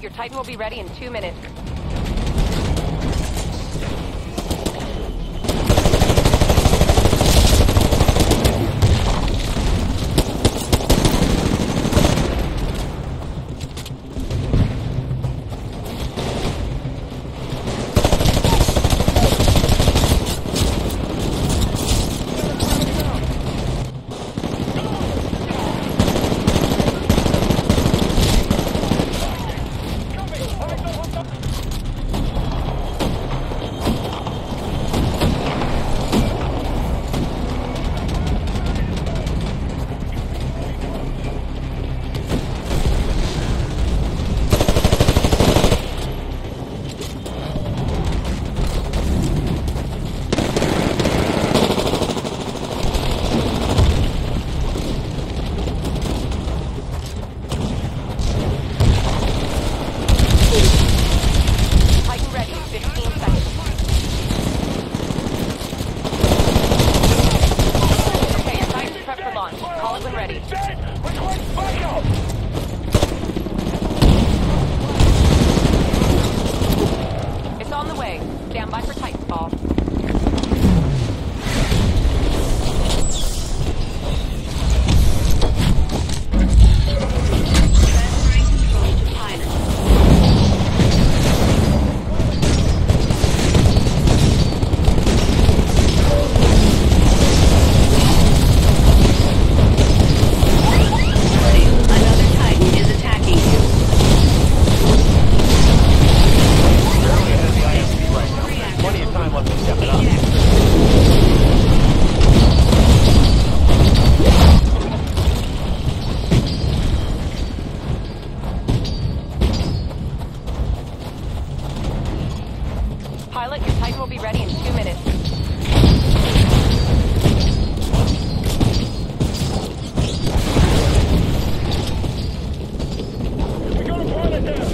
your Titan will be ready in 2 minutes. Stand by for Titanfall. Transferring control to pilot. Another Titan is attacking you. Plenty of time left to step it up. Pilot, your Titan will be ready in 2 minutes. We got a pilot there!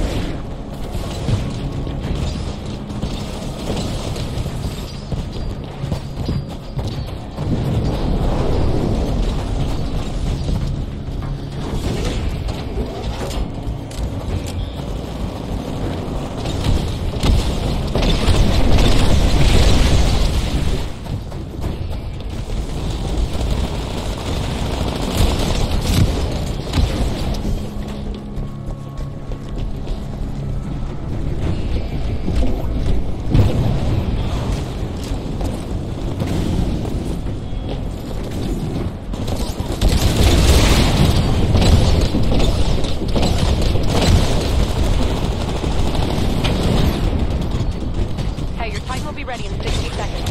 Your Titan will be ready in 60 seconds.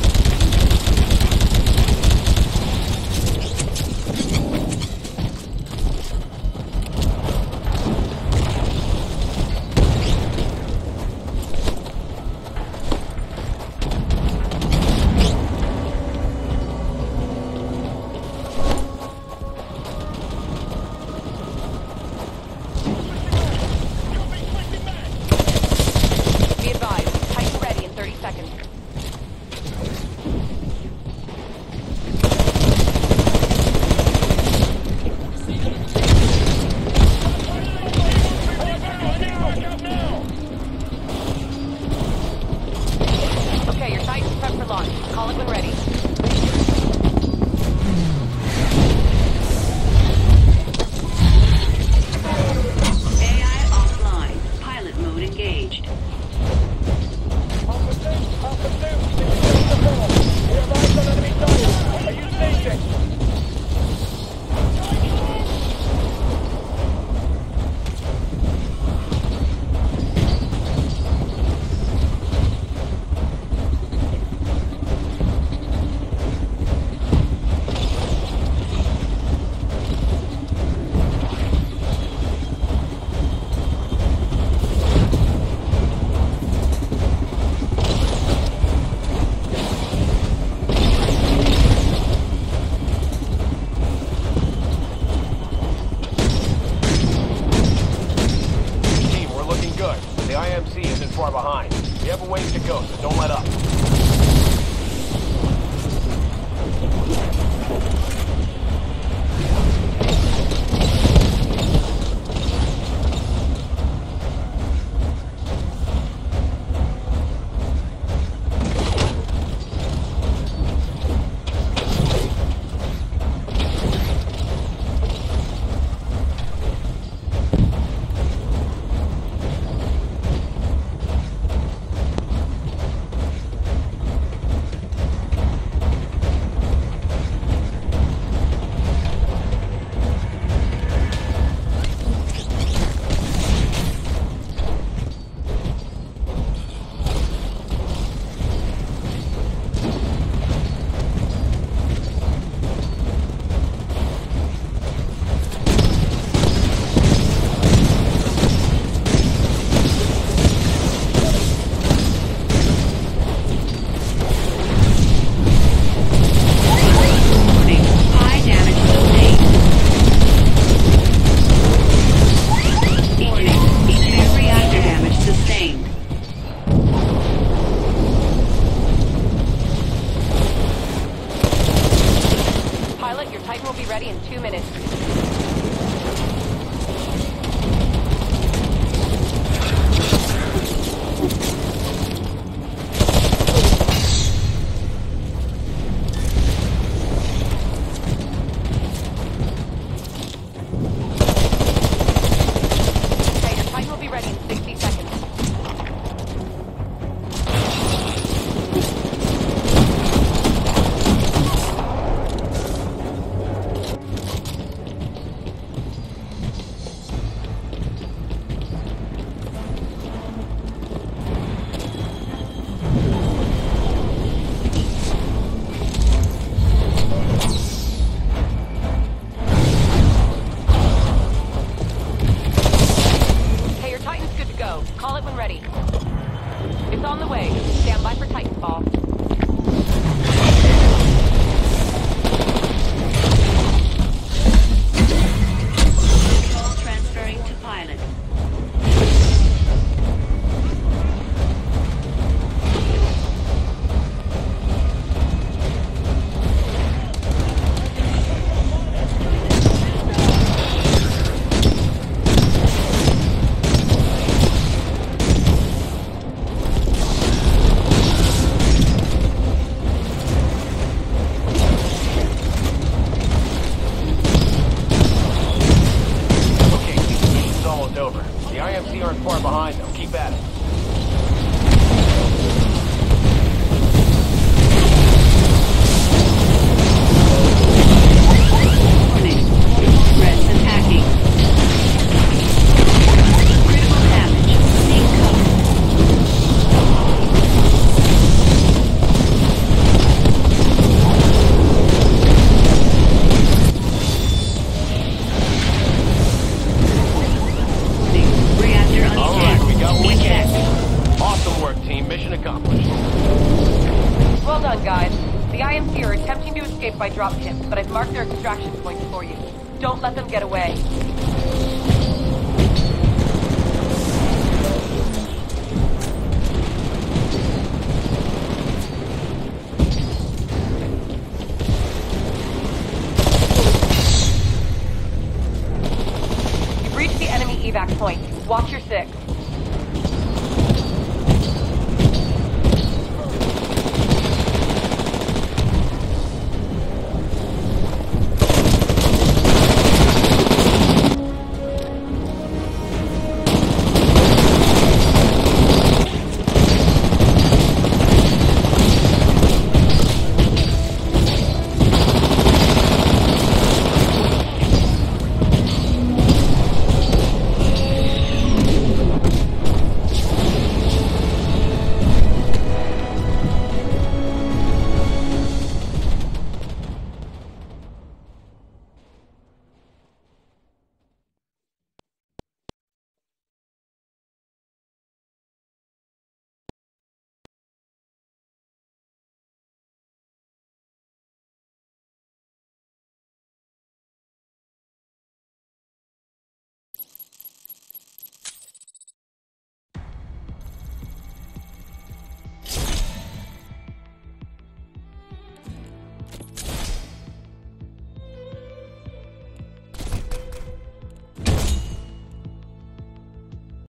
Be advised, Titan ready in 30 seconds. Okay, your Titan's prepped for launch. Call it when ready. AI offline. Pilot mode engaged. The IMC isn't far behind. We have a ways to go, so don't let up. Your Titan will be ready in 2 minutes. Okay, your Titan will be ready in 60 seconds. Call it when ready. It's on the way. Stand by for Titanfall. Control transferring to pilot. Over. The IMC aren't far behind, though. Keep at it. Warning. Threats attacking. Critical damage. Being covered. Mission accomplished. Well done, guys. The IMC are attempting to escape by drop ships, but I've marked their extraction points for you. Don't let them get away. You've reached the enemy evac point. Watch your 6.